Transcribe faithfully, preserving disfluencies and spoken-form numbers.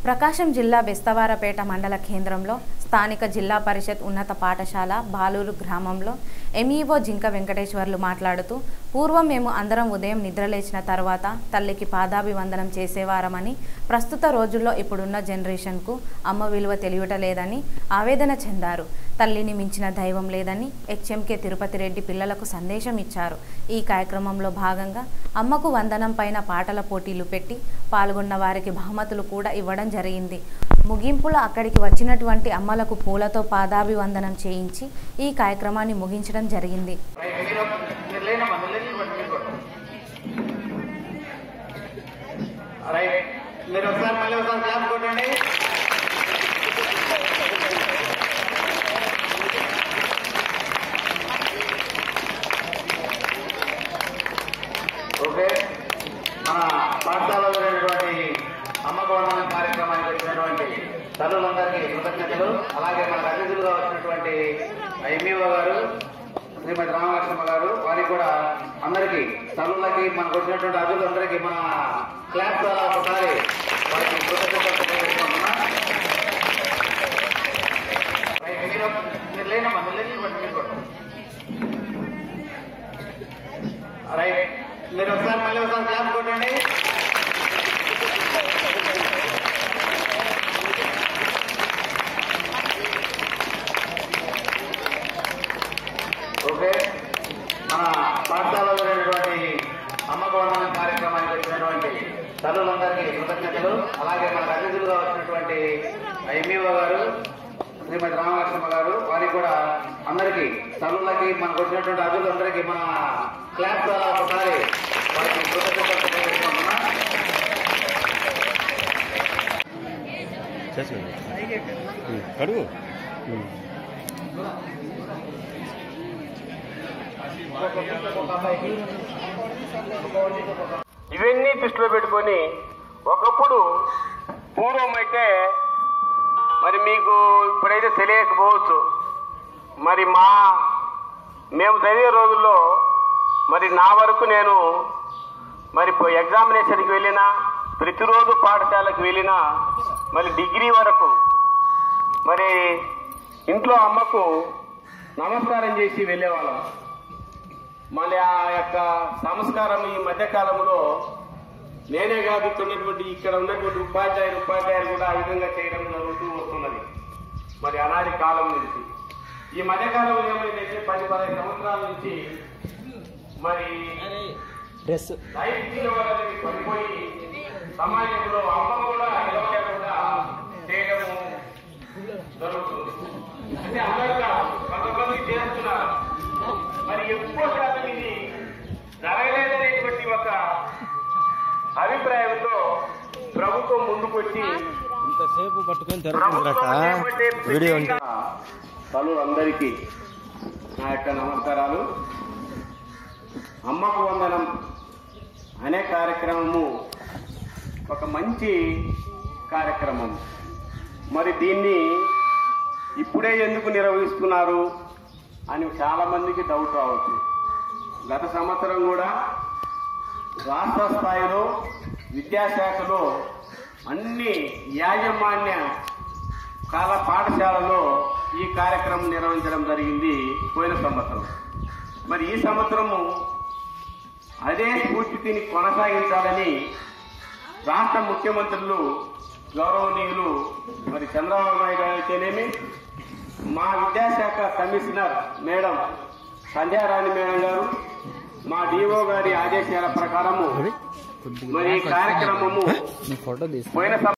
ప్రకాశం జిల్లా బెస్తవారపేట మండల కేంద్రంలో స్థానిక జిల్లా పరిషత్ ఉన్నత పాఠశాల బాలూరు గ్రామంలో ఎంఈఓ జింక వెంకటేశ్వర్లు మాట్లాడుతూ పూర్వం మేము అందరం ఉదయం నిద్రలేచిన తర్వాత తల్లికి పాదాభివందనం చేసేవారమని ప్రస్తుత రోజుల్లో ఇప్పుడున్న జనరేషన్కు అమ్మ విలువ తెలియటలేదని ఆవేదన చెందారు. తల్లిని మించిన దైవం లేదని హెచ్ఎంకే తిరుపతి రెడ్డి పిల్లలకు సందేశం ఇచ్చారు. ఈ కార్యక్రమంలో భాగంగా అమ్మకు వందనం పైన పాటల పోటీలు పెట్టి పాల్గొన్న వారికి బహుమతులు కూడా ఇవ్వడం జరిగింది. ముగింపులో అక్కడికి వచ్చినటువంటి అమ్మలకు పూలతో పాదాభివందనం చేయించి ఈ కార్యక్రమాన్ని ముగించడం జరిగింది. ఓకే, మన పాఠశాలలో జరిగినటువంటి అమ్మకు వందనం కార్యక్రమానికి వచ్చినటువంటి తల్లులందరికీ కృతజ్ఞతలు. అలాగే మనకు అతిథులుగా వచ్చినటువంటి ఎంఈఓ గారు శ్రీమతి రామలక్ష్మ గారు, వారికి కూడా అందరికీ తల్లులకి మనకు వచ్చినటువంటి అతిథులందరికీ మన క్లాస్ ద్వారా ఒకసారి వారికి కృతజ్ఞతలు తెలియజేసుకుంటున్నా. మీరు లేనమ్మా, మీరు లేని బట్టి మీరు కూడా రైట్. మీరు ఒకసారి మళ్ళీ ఒకసారి క్లాస్ కొట్టండి. ఓకే, మన పాఠశాలలో జరిగినటువంటి అమ్మకు వందనం కార్యక్రమానికి వచ్చినటువంటి తల్లులందరికీ కృతజ్ఞతలు. అలాగే మనకు అతిథులుగా వచ్చినటువంటి ఎంఈఓ గారు శ్రీమతి రామలక్ష్మ గారు, వారికి కూడా అందరికీ తల్లులకి మనకు వచ్చినటువంటి అతిథులందరికీ మన క్లాస్ ద్వారా ఒకసారి వారికి కృతజ్ఞతలు తెలియజేసుకుంటున్నా. కడుగు ఇవన్నీ దృష్టిలో పెట్టుకొని ఒకప్పుడు పూర్వం అయితే మరి మీకు ఇప్పుడైతే తెలియకపోవచ్చు, మరి మా మేము చదివే రోజుల్లో మరి నా వరకు నేను మరి ఎగ్జామినేషన్కి వెళ్ళినా, ప్రతిరోజు పాఠశాలకు వెళ్ళినా, మరి డిగ్రీ వరకు మరి ఇంట్లో అమ్మకు నమస్కారం చేసి వెళ్ళేవాళ్ళం. మళ్ళీ ఆ యొక్క సంస్కారం ఈ మధ్యకాలంలో నేనే కాదు, ఉన్నటువంటి ఇక్కడ ఉన్నటువంటి ఉపాధ్యాయులు ఉపాధ్యాయులు కూడా ఆ విధంగా చేయడం జరుగుతూ వస్తున్నది మరి అనాది కాలం నుంచి. ఈ మధ్యకాలంలో ఏమైందంటే పది పదహైదు సంవత్సరాల నుంచి మరి లైఫ్ నిలవడానికి పడిపోయి సమాజంలో అమ్మ కూడా నిలవలేకుండా చేయడము జరుగుతుంది. అంటే అందరిగా కొంతమంది చేస్తున్నారు, మరి ఎక్కువ శాతం ఇది జరగలేదనేటువంటి ఒక అభిప్రాయంతో ప్రభుత్వం ముందుకొచ్చి ఇంతసేపు పట్టుకొని తల్లులందరికీ నా యొక్క నమస్కారాలు. అమ్మకు వందనం అనే కార్యక్రమము ఒక మంచి కార్యక్రమం. మరి దీన్ని ఇప్పుడే ఎందుకు నిర్వహిస్తున్నారు అని చాలా మందికి డౌట్ రావచ్చు. గత సంవత్సరం కూడా రాష్ట్ర స్థాయిలో విద్యాశాఖలో అన్ని యాజమాన్య కాల పాఠశాలలో ఈ కార్యక్రమం నిర్వహించడం జరిగింది పోయిన సంవత్సరం. మరి ఈ సంవత్సరము అదే స్ఫూర్తిని కొనసాగించాలని రాష్ట్ర ముఖ్యమంత్రులు గౌరవనీయులు మరి చంద్రబాబు నాయుడు అయితేనేమి, మా విద్యాశాఖ కమిషనర్ మేడం సంధ్యారాణి మేడం గారు, మా డిఓ గారి ఆదేశాల ప్రకారము మరి ఈ కార్యక్రమము పోయిన